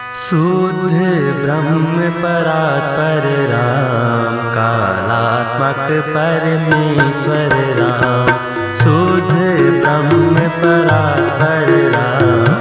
शुद्ध ब्रह्म परात्पर राम, कालात्मक परमेश्वर राम। शुद्ध ब्रह्म परात्पर राम,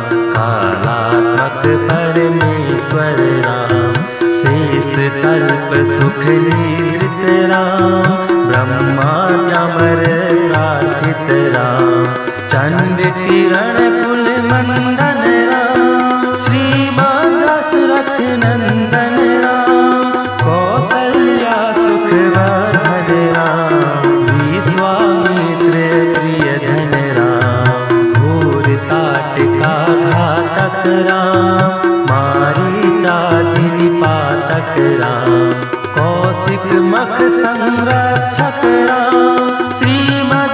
कालात्मक परमेश्वर राम। शेष कल्प सुख निद्रित राम, ब्रह्माद्यमर प्रार्थित राम। चंड किरण कुल मंडन राम, श्रीमान दशरथ नंदन राम। कौसल्या सुखवर्धन राम, विश्वामित्र प्रिय धन राम। घोर ताटका घातक राम, मारीचादि निपातक राम। कौशिक मख संरक्षक राम, श्रीमद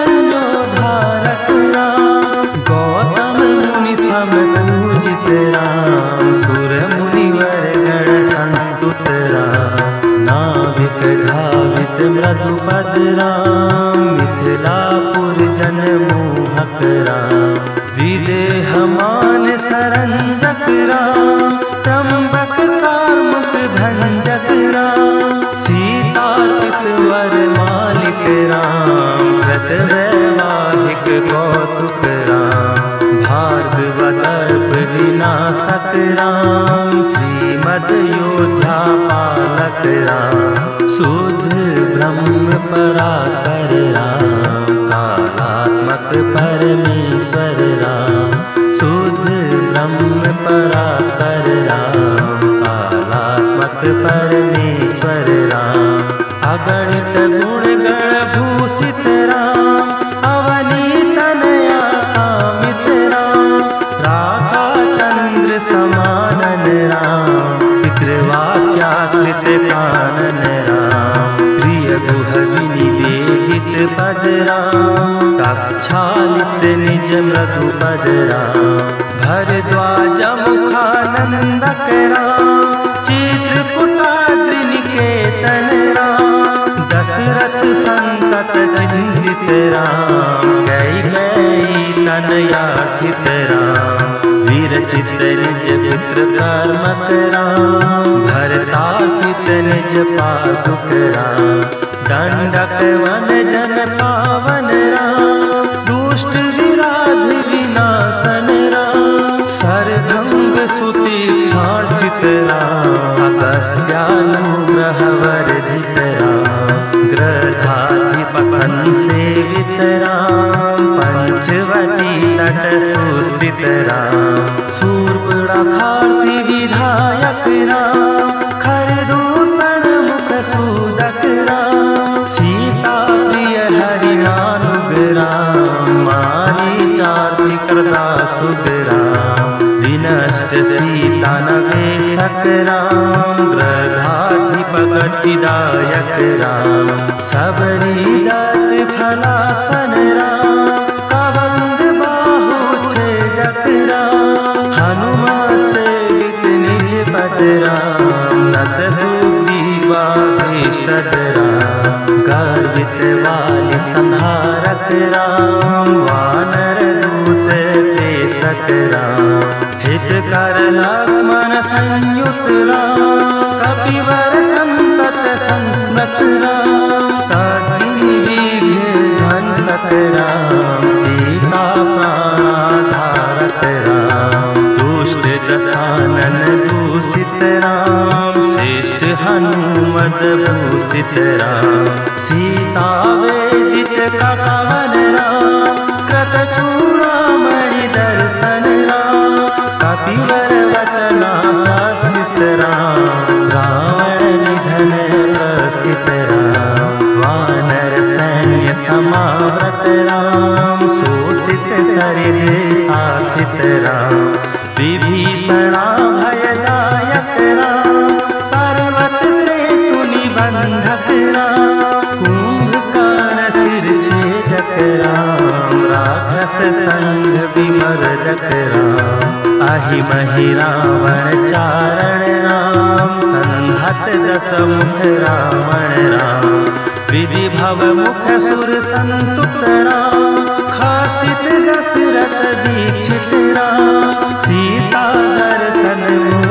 हर्योद्धारक राम। गौतम मुनि समपूजित राम, सुर मुनिवर गण संस्तुत राम। नाविक धावित मृदुपद राम, मिथिलापुर जन मोहक राम। विदेह मान सरंजक राम, त्र्यंबक कार्मुक भंजक राम। सीतार्पित वर मालिक राम, व्रत वैवाहिक कौतुक राम। भार्गवतर्प विनाशक राम, श्रीमद योध्या पालक राम। शुद्ध ब्रह्म परात्पर राम, कालात्मक परमेश्वर राम। शुद्ध ब्रह्म परात्पर राम, कालात्मक परमेश्वर राम। अगणित गुण गण भूषित राम, अवनी तनया कामित राम। राका चंद्र समानन राम, पितृवाक्याश्रित कानन राम। प्रिय गुह विनिवेदित पद राम, प्रक्षालित निज मृदु पद राम। भरद्वाज मुखानंदक राम, चित्रकूटाद्रि निकेतन राम। दशरथ संतत चिंतित राम, कैकेयी तनयार्थित राम। विरचित निज पितृ कर्मक राम, भरतार्पित निज पादुक राम। दंडक वन जन पावन राम, दुष्ट विराध विनाशन राम। सरभंग सुतीक्षार्चित राम, अगस्त्यानुग्रह वर्धित राम। ग्रधाधिप संसेवित राम, पंचवटी तट सुस्थित राम। शूर्पणखार्ति विधायक राम, खरदूषण मुख सूदक राम। सीता प्रिय हरिणानुग राम, मारीचार्ति कृता सुग राम। विनष्ट सीता नवेशक राम, ग्रधाधिप गतिदायक राम। सबरी दत्त फलासन राम, कबंध बाहु छेदक राम। हनुमान सेवित निज पद राम, नत सुग्रीवाभीष्टद राम। गर्वित वाली संहारक राम, वानर दूत प्रेषक राम। हितकर लक्ष्मण संयुत राम, कपिवर संतत संस्मृत राम। तद्दिनि विघ्न ध्वंसक राम, सीता प्राणाधारक राम। दुष्ट दशानन दूषित राम, श्रेष्ठ हनुमत भूषित राम। सीता वेदित कवन राम, कृत चूड़ामणि दर्शन राम। कपिवर वचना शासित राम, रावण निधन प्रस्थित राम। वानर सैन्य समावृत राम, शोषित सरिद साथित राम। विभीषणा भयदायक राम, पर्वत सेतु निबंधक राम। कुंभकर्ण शिर छेदक राम, राक्षस संघ विमर्दक राम। अहिमहि रावण चारण राम, संहत दस मुख रावण राम। विधि भव मुख सुर संतुत राम, खास्तित दशरथ दीक्षित राम। सीता दर्शन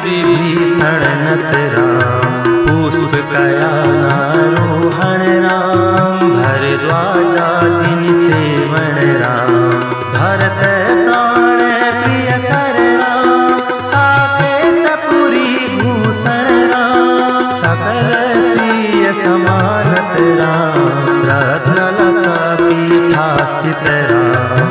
विभीषण नत राम, पुष्प कयानारोहण राम, भरद्वाजादि सेवण राम, भरत प्राण प्रिय कर राम, साकेत पुरी भूषण राम, सकल स्वीय समानत राम, रत्नलसा पीठा स्थित राम,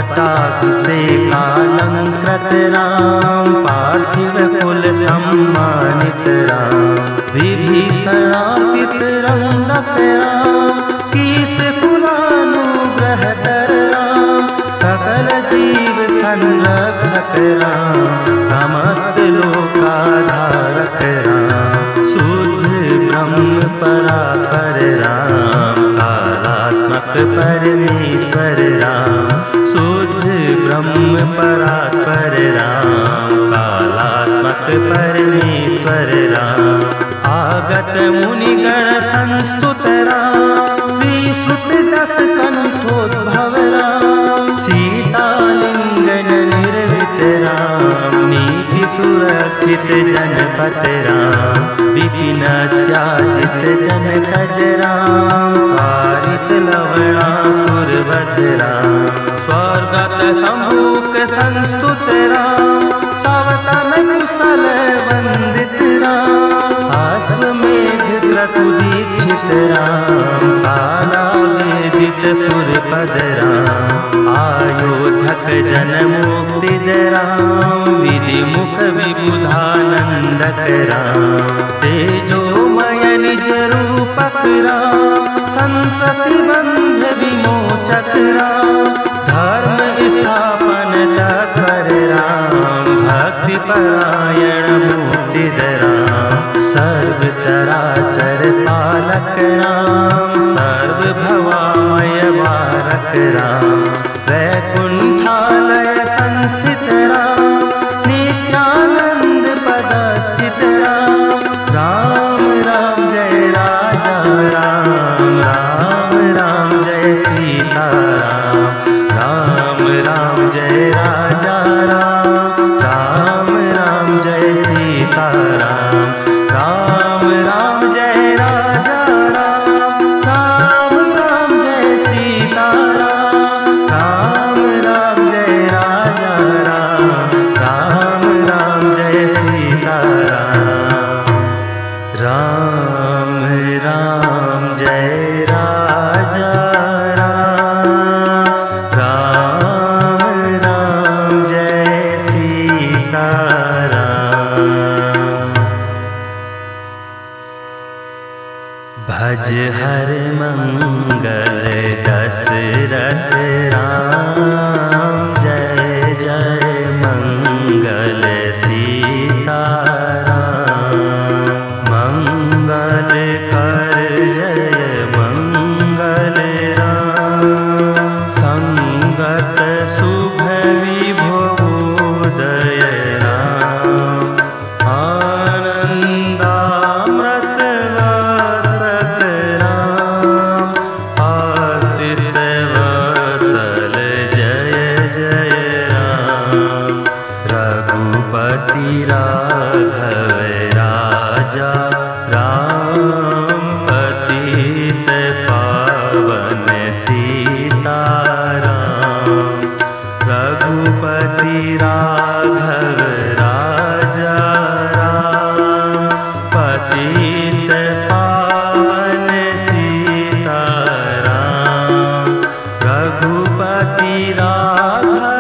पट्टाभिषेकालंकृत राम, पार्थिव कुल सम्मानित राम, विभीषणार्पित रंडक राम, कीस कुलानुग्रह कर राम, सकल जीव संरक्षक राम, समस्त लोकाधारक राम, शुद्ध ब्रह्म परापर राम, कालात्मक परमेश्वर राम, शुद्ध ब्रह्म परापर राम, कालात्मक परमेश्वर राम, आगत मुनिगण संस्तुत राम, विश्रुत दस कंठोद्भव राम, सीतालिंगन निर्वित राम, नीति सुरक्षित जनपत राम, विपिन त्याजित जनकज राम, कारित लवणासुर वध राम, स्वर्गत सम्मुख संस्तुत राम, सवतन कुशल वंदित राम, अश्वमेध क्रतु दीक्षित राम, काला वेदित सुरपद राम, आयोधक जन मुक्तिद राम, विधिमुख विबुधानंदक राम, तेजोमय निज रूपक राम, संसति बंध विमोचक राम, धर्म स्थापन तत्पर राम, भक्ति परायण मुक्तिद राम, सर्व चराचर पालक राम, सर्व भवामय बारक राम, वैकुंठालय संस्थित राम, नित्यानंद पद स्थित राम, राम राम जय राजा राम, राम राम जय सीता राम, राम राम जय राजा राम, राम राम जय सीता राम, राम राम जय राजा राम, राम राम जय सीता राम, राम राम जय राजा राम, राम राम जय सीता राम, राम राम जय राजा राम, राम राम जय सीता राम। भज हर मंगल दशरथ राम, जय जय मंगल सीता राम, मंगल कर जय मंगल राम, संगत शुभ विभोदय राम, आनंदामृत वत्सक राम, आश्रित वत्सल जय जय राम, रघुपति राघव राजा राम, पतित पावन सीता राम, रघुपति राघव राजा राम, पतित पावन सीता राम, रघुपति राघव